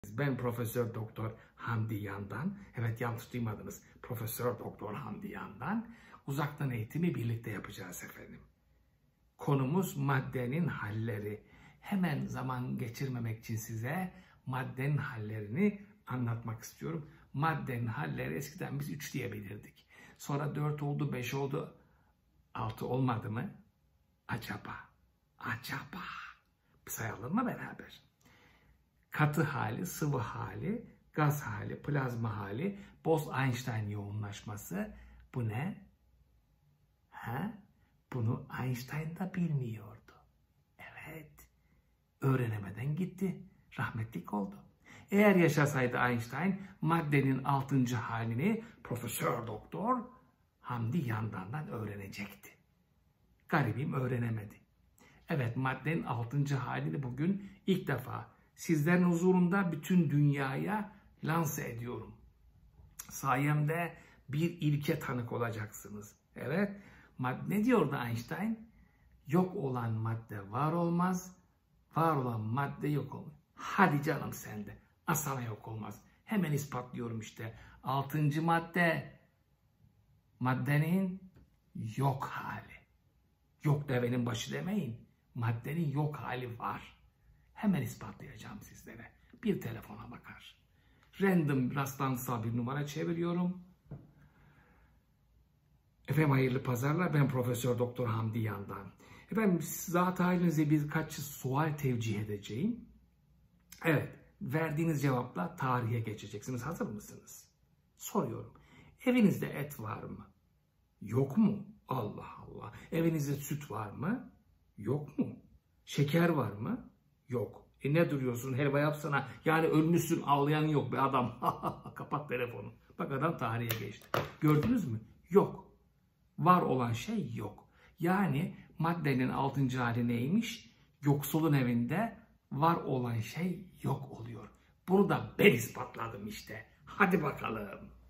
Ben Profesör Doktor Hamdi Yandan, evet yanlış duymadınız, Profesör Doktor Hamdi Yandan, uzaktan eğitimi birlikte yapacağız efendim. Konumuz maddenin halleri. Hemen zaman geçirmemek için size maddenin hallerini anlatmak istiyorum. Maddenin halleri eskiden biz 3 diyebilirdik. Sonra 4 oldu, 5 oldu, 6 olmadı mı? Acaba sayalım mı beraber? Katı hali, sıvı hali, gaz hali, plazma hali, Bose-Einstein yoğunlaşması. Bu ne? Bunu Einstein da bilmiyordu. Evet. Öğrenemeden gitti. Rahmetlik oldu. Eğer yaşasaydı Einstein, maddenin 6. halini Profesör Doktor Hamdi Yandan'dan öğrenecekti. Garibim öğrenemedi. Evet, maddenin 6. halini bugün ilk defa sizlerin huzurunda bütün dünyaya lanse ediyorum. Sayemde bir ilke tanık olacaksınız. Evet, ne diyordu Einstein? Yok olan madde var olmaz, var olan madde yok olmaz. Hadi canım sende, asla yok olmaz. Hemen ispatlıyorum işte. 6. madde, maddenin yok hali. Yok devenin başı demeyin. Maddenin yok hali var. Hemen ispatlayacağım sizlere. Bir telefona bakar. Random rastlantısal bir numara çeviriyorum. Efendim hayırlı pazarlar. Ben Profesör Doktor Hamdi Yandan. Efendim zat halinize birkaç sual tevcih edeceğim. Evet. Verdiğiniz cevapla tarihe geçeceksiniz. Hazır mısınız? Soruyorum. Evinizde et var mı? Yok mu? Allah Allah. Evinizde süt var mı? Yok mu? Şeker var mı? Yok. Ne duruyorsun? Helva yapsana. Yani ölmüşsün, ağlayan yok be adam. Kapat telefonu. Bak adam tarihe geçti. Gördünüz mü? Yok. Var olan şey yok. Yani maddenin 6. hali neymiş? Yoksulun evinde var olan şey yok oluyor. Bunu da ben ispatladım işte. Hadi bakalım.